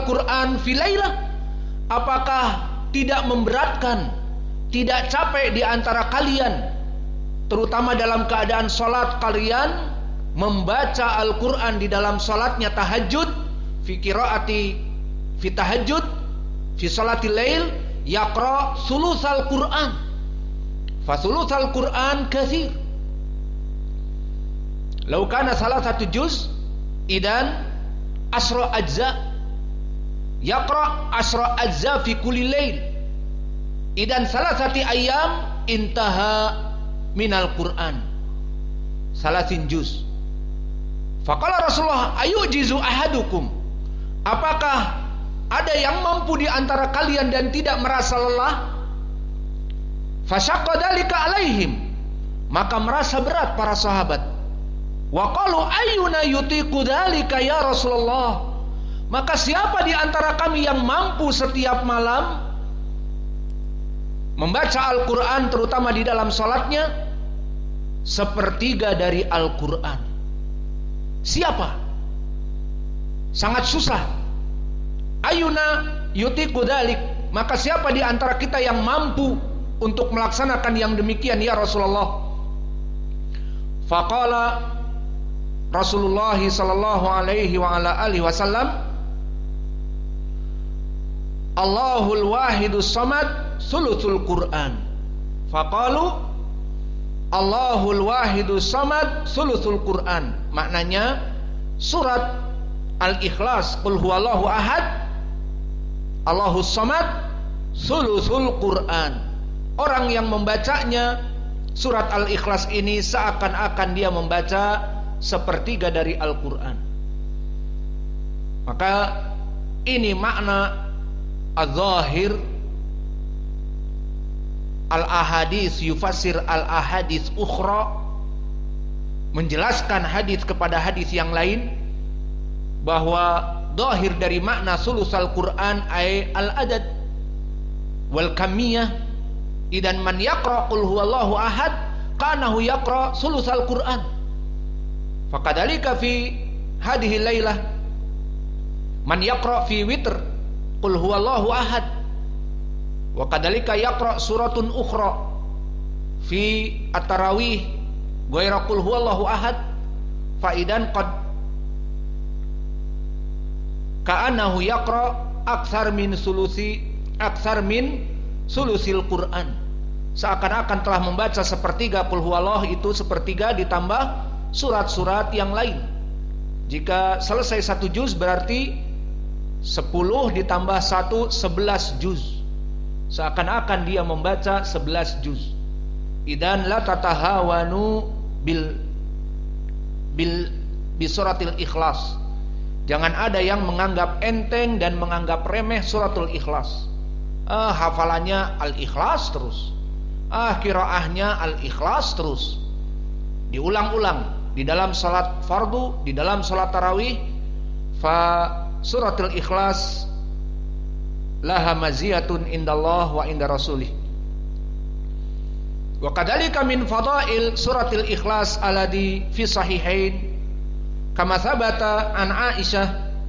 Quran fi lailah? Apakah tidak memberatkan, tidak capek di antara kalian, terutama dalam keadaan salat kalian, membaca Al-Quran di dalam salatnya tahajud, fi qiraati fi tahajud, fi salatil lail, yaqra sulusal Quran. Fa sulusal Quran katsir. Law kana salasatu juz idan asra ajza, yaqra asra ajza fi kulli lail, idan salasati ayyam intaha minal Quran salasin juz. Faqala Rasulullah ayujizu ahadukum, apakah ada yang mampu di antara kalian dan tidak merasa lelah? Fasyaqqa dzalika alaihim, maka merasa berat para sahabat. Wa qalu ayyuna yutiqu dzalika ya Rasulullah, maka siapa di antara kami yang mampu setiap malam membaca Al-Quran, terutama di dalam salatnya, sepertiga dari Al-Quran? Siapa? Sangat susah. Ayyuna yutiqu dzalik, maka siapa di antara kita yang mampu untuk melaksanakan yang demikian ya Rasulullah? Faqala Rasulullah sallallahu alaihi wa ala alihi wasallam, Allahul wahidus samad sulusul Quran. Faqalu Allahul wahidus samad sulusul Quran. Maknanya surat Al-Ikhlas, qul huwallahu ahad, Allahus samad sulusul Quran. Orang yang membacanya surat Al-Ikhlas ini seakan-akan dia membaca sepertiga dari Al-Quran. Maka ini makna az-zahir al-ahadits yufassir al-ahadits ukhra, menjelaskan hadis kepada hadis yang lain, bahwa zahir dari makna sulus al-Quran ay al-adad wal kamiyah. Idan man yaqra qul huwallahu ahad kanahu yaqra sulus al-Quran. Fakadzalika fi hadhihi lailah man yaqra fi witr qul huwallahu ahad, wa kadzalika yaqra suratun ukhra fi at-tarawih ghairu qul huwallahu ahad, faidan qad ka'annahu yaqra aktsar min sulusil Quran. Seakan-akan telah membaca sepertiga qul huwallahu, itu sepertiga ditambah surat-surat yang lain. Jika selesai satu juz berarti 10 ditambah 1 11 juz. Seakan-akan dia membaca 11 juz. Idan la tatahawanu bi suratil Ikhlas. Jangan ada yang menganggap enteng dan menganggap remeh suratul Ikhlas. Hafalannya Al-Ikhlas terus. Qiraahnya Al-Ikhlas terus. Diulang-ulang di dalam salat fardu, di dalam salat tarawih. Fa suratul Ikhlas laha maziyatun indallah wa inda rasulih. Wa kadzalika min fadail suratil Ikhlas alladhi fi sahihain kama thabata an Aisyah,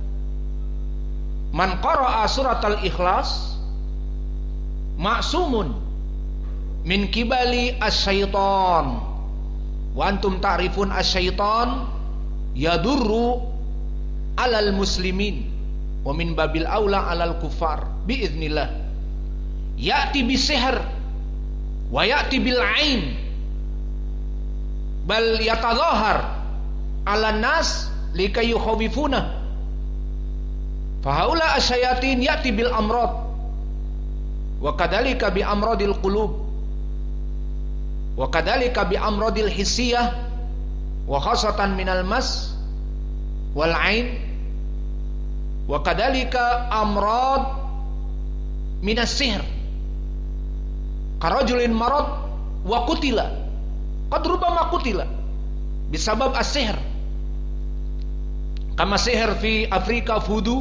man qara'a suratal Ikhlas ma'sumun min kibali asyaitan, wa antum ta'rifun asyaitan yadurru alal muslimin wa min babil aula alal kufar biiznillah. Ya'ti bisihr wa ya'ti bil ain bal yatadhahar ala nas likay yukhawifuna, fa haula asyayatin ya'ti bil amrad wa kadzalika bi amradil qulub wa kadzalika bi amradil hissiyah wa khasatan minal mas wal ain wa kadzalika amrad minas sihr karajulin marad wa qutila qad rubama qutila bisabab as-sihr, kama sihr fi Afrika fudu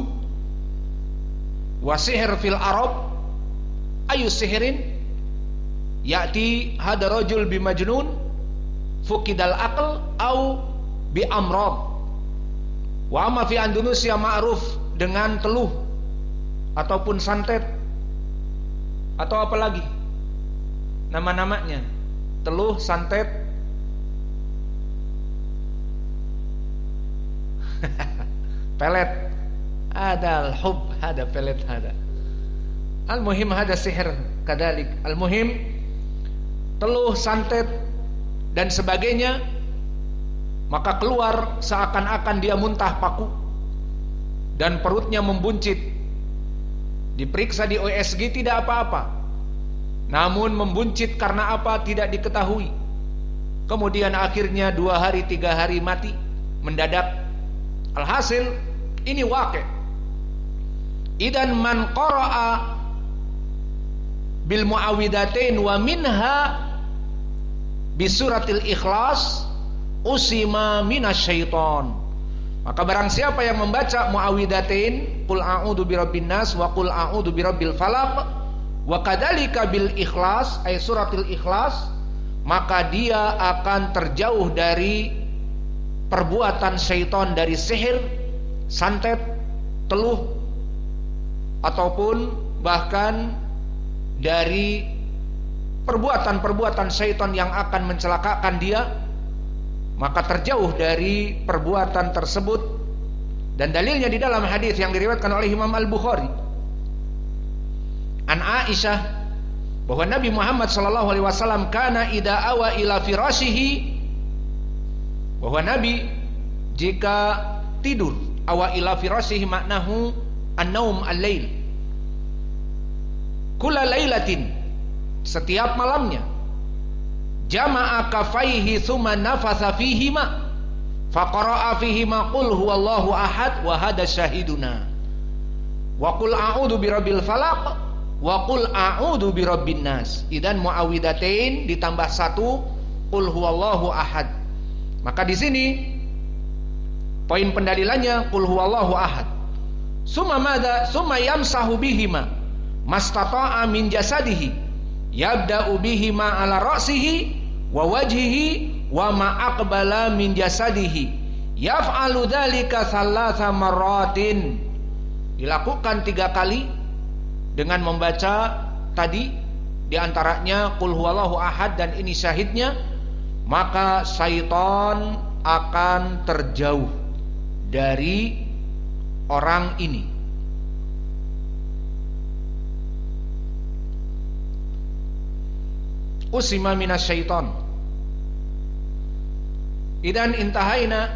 wa sihr fil Arab. Ayu sihrin ya'ti hada rajul bi majnun fuqidal aql au bi amrad. Wa amma fi Indonesia ma'ruf dengan teluh ataupun santet, atau apa lagi nama-namanya, teluh, santet, pelet, ada al-hub, ada pelet, ada al-muhim, ada sihir kadalik, al-muhim teluh, santet dan sebagainya, maka keluar seakan-akan dia muntah paku dan perutnya membuncit. Diperiksa di USG tidak apa-apa, namun membuncit karena apa tidak diketahui. Kemudian akhirnya 2 hari 3 hari mati mendadak. Alhasil ini waqi'. Idan man qara'a bil muawwidatain wa minha bi suratil ikhlas usima minasyaiton. Maka barang siapa yang membaca muawwidatain, qul a'udzu birabbin nas wa qul a'udzu birabbil falaq wa kadzalika bil ikhlas, ay suratil ikhlas, maka dia akan terjauh dari perbuatan syaitan, dari sihir, santet, teluh, ataupun bahkan dari perbuatan-perbuatan syaitan yang akan mencelakakan dia, maka terjauh dari perbuatan tersebut. Dan dalilnya di dalam hadis yang diriwayatkan oleh Imam Al-Bukhari an Aisyah, bahwa Nabi Muhammad SAW kana idza awa ila firashihi, bahwa Nabi jika tidur, awa ila firashihi maknahu an-naum al-lail, kulla lailatin, setiap malamnya, jama'a kafaihi thumma nafatha fihima faqara'a fihima qul huwallahu ahad wa hada syahiduna wa qul a'udzu birabbil falaq wa qul a'udzu birabbin nas. Idan muawwidatain ditambah 1 qul huwallahu ahad. Maka di sini poin pendalilannya qul huwallahu ahad. Summa madza? Summa yamsahu bihima mastata'a min jasadihi, yabda'u bihima ala ra'sihi wa wajhihi wa ma aqbala min jasadihi, yaf'alu dzalika thalatha marratin. Dilakukan 3 kali dengan membaca tadi, diantaranya qul huwallahu ahad, dan ini syahidnya, maka syaitan akan terjauh dari orang ini. Usima minas syaitan. Idan intahaina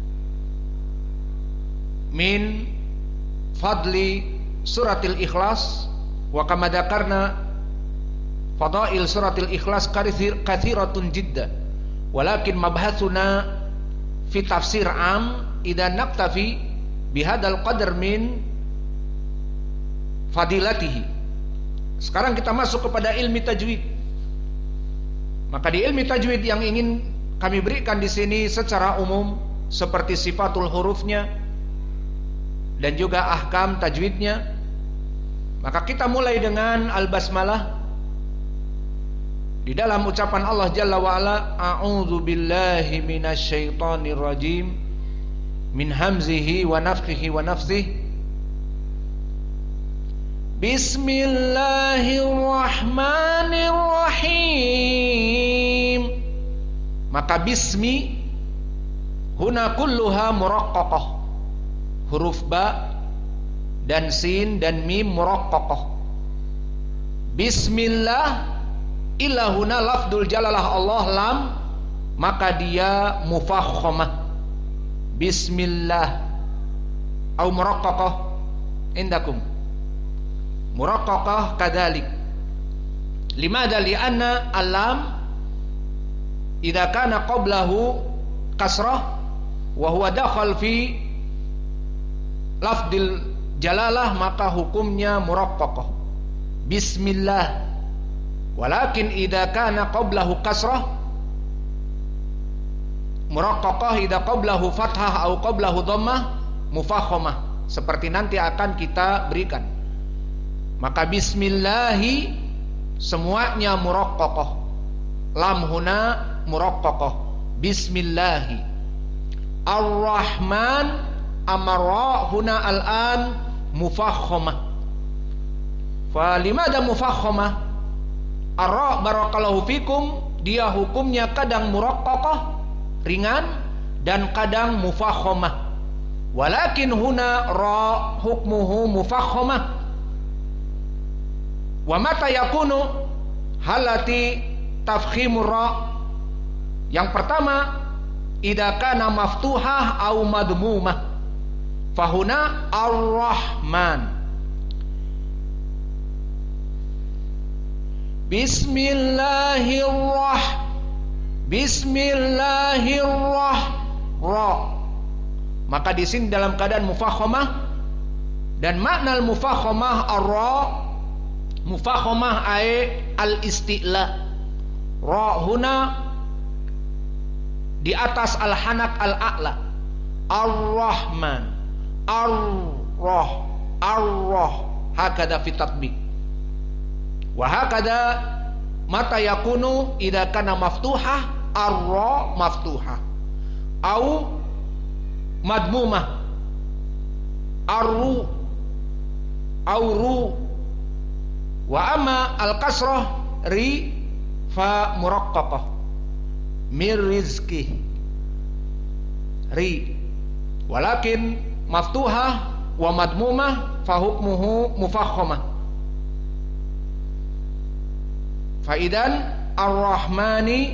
min fadli suratil ikhlas, wa kama dzakarna fadail suratil ikhlas kathiratun jidda, walakin mabhatsuna fi tafsir am idan naktafi bihadal qadar min fadilatihi. Sekarang kita masuk kepada ilmi tajwid. Maka di ilmi tajwid yang ingin kami berikan di sini secara umum, seperti sifatul hurufnya dan juga ahkam tajwidnya, maka kita mulai dengan al-basmalah. Di dalam ucapan Allah Jalla wa Ala, a'udzu billahi minasy syaithanir rajim min hamzihi wa nafthihi wa nafsihi, bismillahirrahmanirrahim. Maka bismi huna kulluha muraqqaqah, huruf ba dan sin dan mim muraqqaqah. Bismillah illa huna lafdul jalalah Allah lam, maka dia mufakhamah. Bismillah au muraqqaqah indakum? Muraqqaqah kadzalik. Limadha? Li'anna al-lam idza kana qablahu kasrah wa huwa dakhal fi lafdil jalalah, maka hukumnya muraqqaqah. Bismillah. Walakin idza kana qablahu kasrah muraqqaqah, idza qablahu fathah atau qablahu dhammah mufakhamah, seperti nanti akan kita berikan. Maka bismillahi semuanya muraqqaqah. Lam huna muraqqaqah. Bismillahi. Ar-Rahman amara huna al-an mufakhamah. Fa limada mufakhamah? Ar-ra barakallahu fikum, dia hukumnya kadang muraqqaqah, ringan, dan kadang mufakhamah. Walakin huna ra hukmuhu mufakhamah. Wa mata yakunu halati tafkhimur ra? Yang pertama, idza kana maftuhah au madmumah. Fahuna ar-rahman. Bismillahirrahmanirrahim. Maka di sini dalam keadaan mufakhamah, dan makna al-mufakhamah ar-ra, mufakhamah ay al-isti'la. Ra huna di atas al-hanak al-a'la. Ar-rahman, ar-rah, hakada fi tatbiq. Wa hakada mata yakunu idza kana maftuhah, ar-ra maftuhah, au madmumah, ar-ru, au ru. Wa amma al-kasrah ri fa muraqqaqah, mir rizqi ri. Walakin maftuhah wa madmumah fa hukmuhu mufakhamah. Faidan ar-rahmani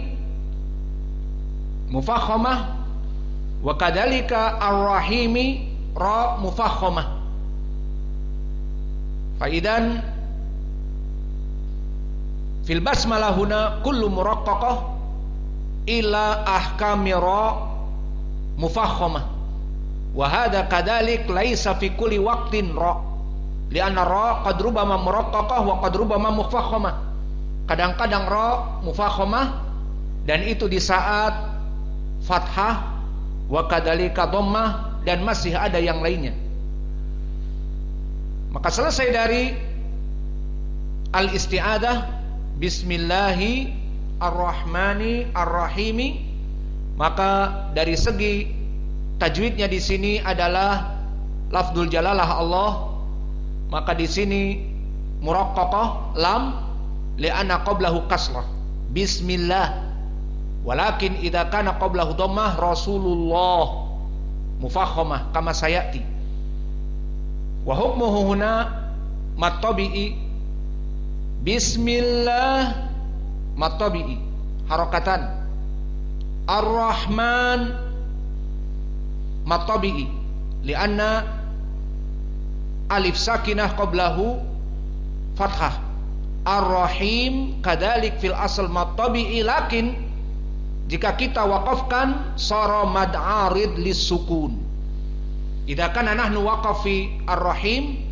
mufakhamah, wa kadzalika ar-rahimi ra mufakhamah. Faidan fil basmalah huna kullu muraqqaqah ila ahkami ra mufakhamah. Wa hadha kadzalik laisa fi kulli waqtin ra, li'anna ra qad rubama muraqqaqah wa qad rubama mufakhamah. Kadang-kadang ra mufakhamah, dan itu di saat fathah, wa kadzalika dhammah, dan masih ada yang lainnya. Maka selesai dari al-isti'adah bismillahi ar-rahmani ar-rahimi, maka dari segi tajwidnya di sini adalah lafdzul jalalah Allah, maka di sini muraqqaqah lam li'anna qablahu kasrah bismillah. Walakin idza kana qablahu dhammah Rasulullah mufakhamah kama sayati. Wa hukmuhu huna matabi'i bismillah matabi'i harakatan, ar-rahman matabi'i li'anna alif sakinah qablahu fathah, ar-rahim kadzalik fil asal matabi'i, lakin jika kita waqafkan sara mad arid lis sukun. Idza kana nahnu waqafi ar-rahim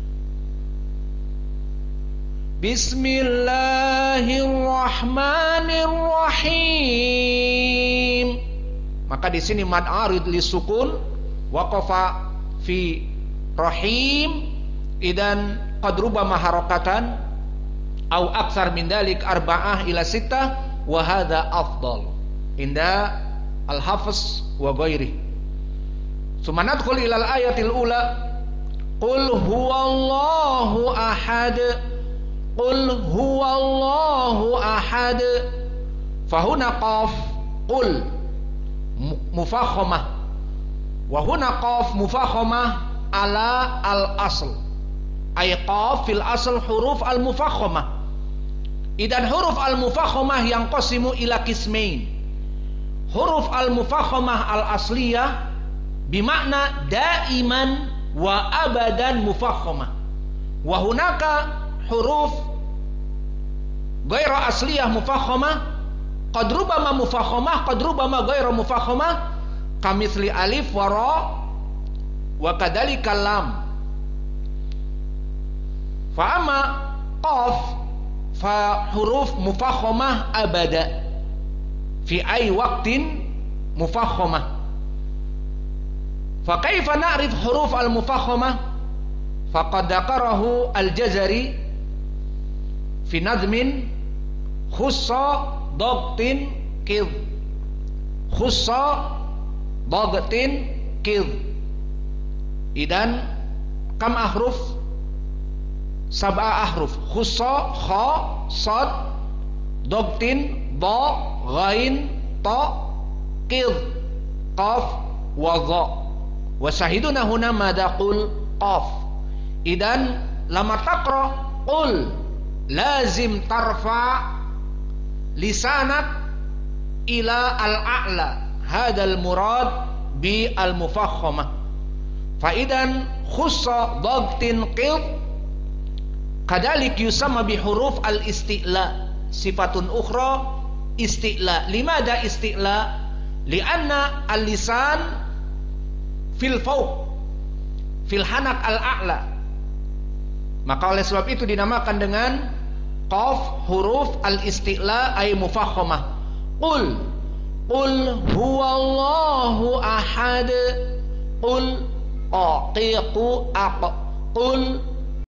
bismillahirrahmanirrahim, maka di sini mad arid lis sukun, waqafa fi rahim, idan qad rubama harakatan au aktsar min dalik arba'ah ila sittah, wa hadha afdal inda al-hafiz wa ghairi. Summa nadkhul ila al-ayatil ula. Qul huwallahu ahad, qul huwallahu ahad. Fahuna qaf qul mufakhamah, wa huna qaf mufakhamah ala al-asl, ay qaf fil asl huruf al-mufakhamah. Idan huruf al-mufakhamah yang qasimu ila qismain. Huruf al-mufakhamah al-asliyah bimakna daiman wa abadan mufakhamah, wa hunaka huruf ghairu asliyah mufakhamah, qad rubama mufakhamah, qad rubama ghairu mufakhamah, kamitsli alif wa ra wa kadzalika lam. Fa amma qaf fa huruf mufakhamah abada fi ay waqtin mufakhamah. Fa kaifa na'rif huruf al-mufakhamah? Faqad dzakarahu al-Jazari fi nadmin khussa dagtin qid, khussa dagtin qid. Idan kam ahruf? sab'a ahruf, khussa, kha, sad, dobtin, ba, ghain, ta, qid, qaf, wa dha. Wa sahiduna huna mada qul qaf. Idan lama taqra qul lazim tarfa lisanak ila al-a'la. Hadal murad bi al-mufakhamah. Fa idan khussa dabtin qid kadalik yusamma bi huruf al-isti'la. Sifatun ukhra isti'la. Limada isti'la? Lianna al-lisan fil fawq, fil hanak al-a'la. Maka oleh sebab itu dinamakan dengan qaf huruf al-isti'la ay mufakhamah. Qul huwallahu ahad. Qul aqiqu aq. Qul